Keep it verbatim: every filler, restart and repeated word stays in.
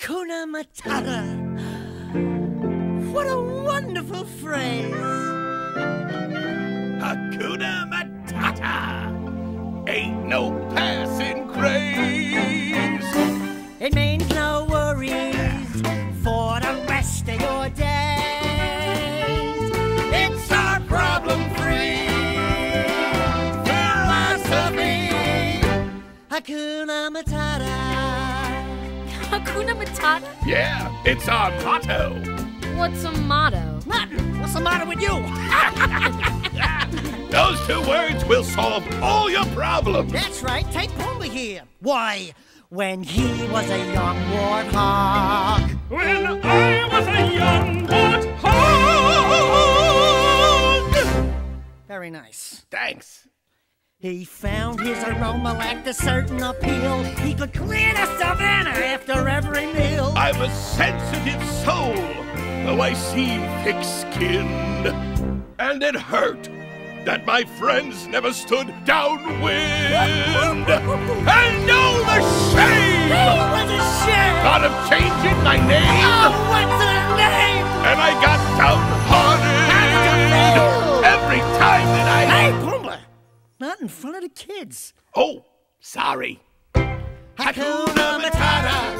Hakuna Matata. What a wonderful phrase. Hakuna Matata. Ain't no passing craze. It means no worries for the rest of your days. It's our problem-free philosophy. Hakuna Matata. Hakuna Matata? Yeah, it's our motto. What's a motto? Nothing. What's the matter with you? Those two words will solve all your problems. That's right. Take Pumbaa here. Why, when he was a young warthog. When I was a young warthog. Very nice. Thanks. He found his aroma lacked a certain appeal. He could clear the savannah after every meal. I'm a sensitive soul, though I seem thick-skinned. And it hurt that my friends never stood downwind. And know the shame! Oh, what a shame! Thought of changing my name. Oh, what's the name? And I got downhearted every time that I... Hey, Pumbaa! Not in front of the kids. Oh, sorry. Hakuna Matata.